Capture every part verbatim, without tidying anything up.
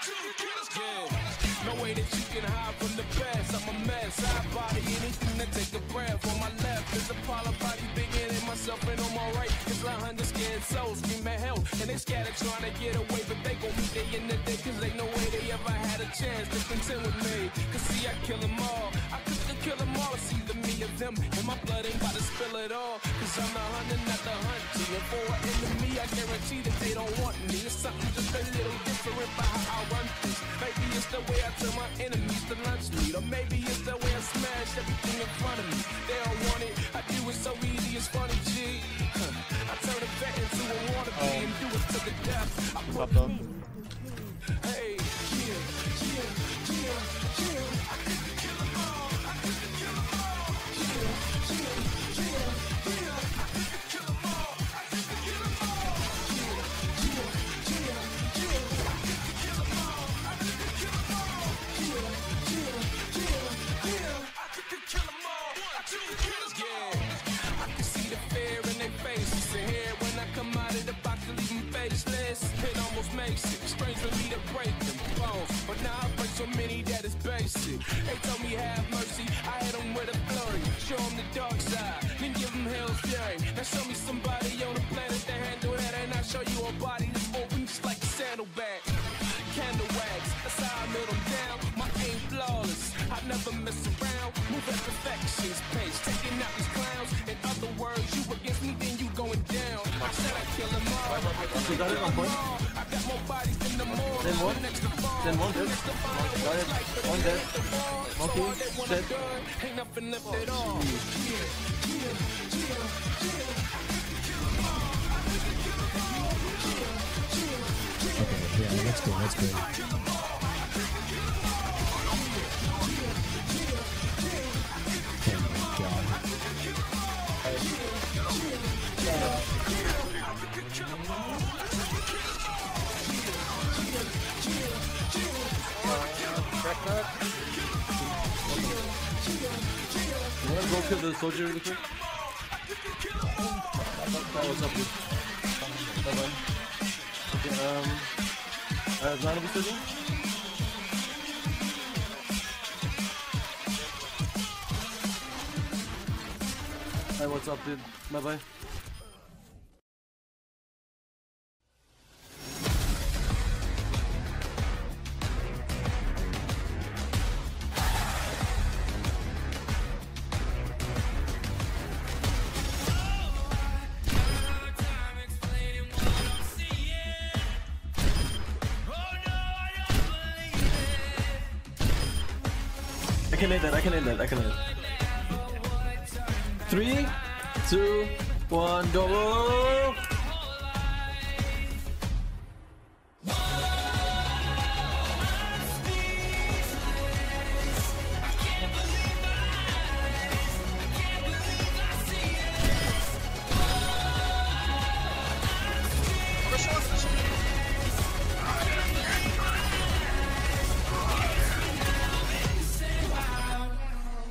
No way that you can hide from the past. I'm a mess. I body anything that take a breath. On my left is a pile of body bigger than myself, and on my right is a hundred scared souls screaming help. And they scattered trying to get away, but they gon' meet they in the day, cause they no way they ever had a chance to contend with me. Cause see, I kill them all. I could kill them all. It's either me or them, and my blood ain't about to spill it all. Cause I'm the hunter, not the hunted. And for an enemy, I guarantee that they don't want me. It's something just a little different by how I run this. Maybe it's the way I tell my enemies to lunch meat, or maybe it's the way I smash everything in front of me. They don't want it, I do it so easy, it's funny, G. Huh. I turn a vet into a wannabe and do it to the death. I put them. Hey, yeah, yeah, yeah, yeah. I could kill them all, I could kill them all. Yeah, yeah, yeah, yeah. I could kill them all, I could kill them all. Yeah, yeah, yeah, yeah. I could kill them all, I could kill them all. Yeah, yeah, yeah, yeah. I could kill them all, I could kill them all. Yeah, I can see the fear in their faces. And here when I come out of the box, I leave them faceless. It almost makes it strange for me to break them bones, but now I break so many that it's basic. They told me have mercy, I hit them with a flurry. Show them the dark side, then give them hell's fury. Now show me somebody on the planet that handle that, and I show you a body that's open just like a sandalbag. Candle wax, that's how I melt them down. My aim flawless, I never mess around. Move at perfection's pace, taking out these clowns. In other words, you against me, then you going down. I said I kill them all, I kill them all. I got more bodies than the more. Then one, then one dead. One dead. Monkey, dead. Ain't nothing left at all. Okay, yeah, that's good, that's good. Oh my god. You wanna go kill the soldier really quick? Oh, what's up, dude? Bye bye. Okay, um. Uh, is none of us busy? Hey, what's up, dude? Bye bye. I can hit that, I can hit that, I can hit that. Three, two, one, go!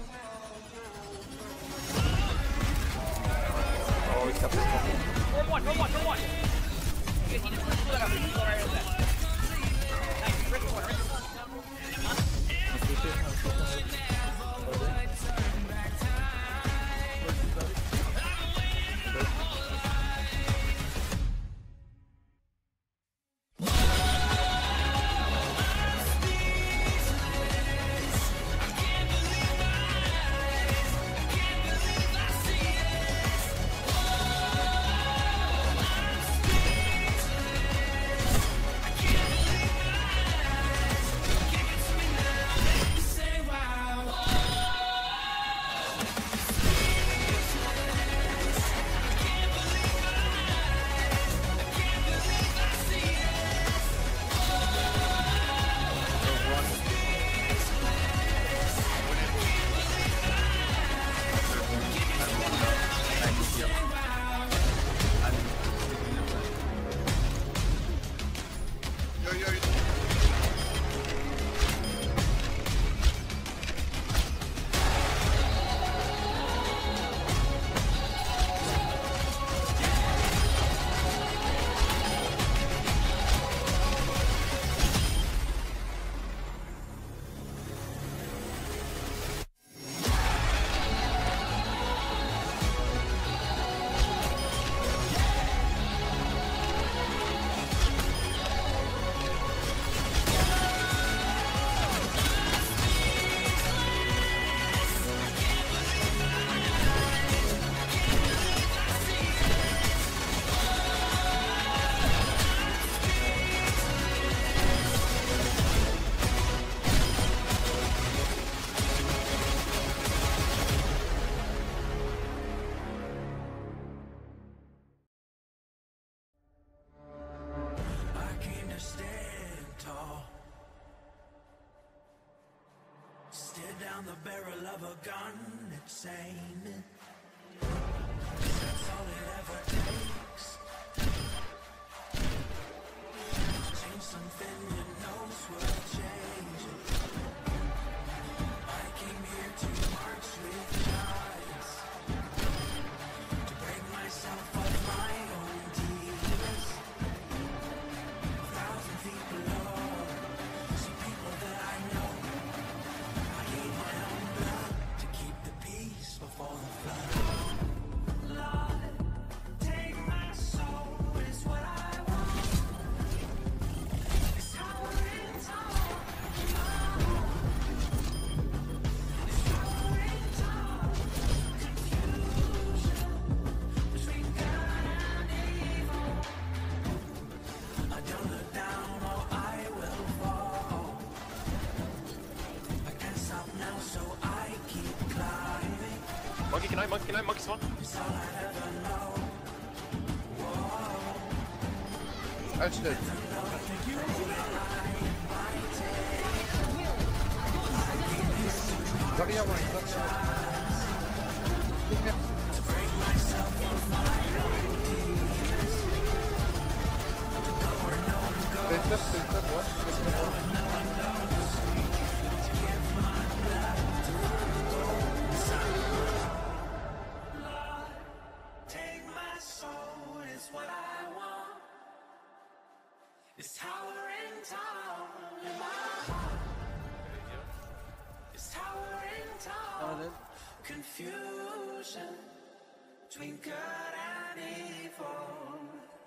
One, Sighted down the barrel of a gun, it's aiming. That's all it ever takes. Change something you know's worth changing. I came here to march with giants, to break myself of my own demons. A thousand feet below, some people that I know. I gave my own blood to keep the peace before the flood. Lord, take my soul is what I want. It's towering tall. It's towering tall. Confusion between good and evil. I don't look down or I will fall. I can't stop now, so I keep climbing. Monkey, can I? Monkey, can I? Monkey spawn. It's all I ever know. That's it. Varia one, that's it. There's just, there's just one. There's just one. Take my soul is what I want. It's towering tall in my heart. It's towering tall. Confusion between good and evil.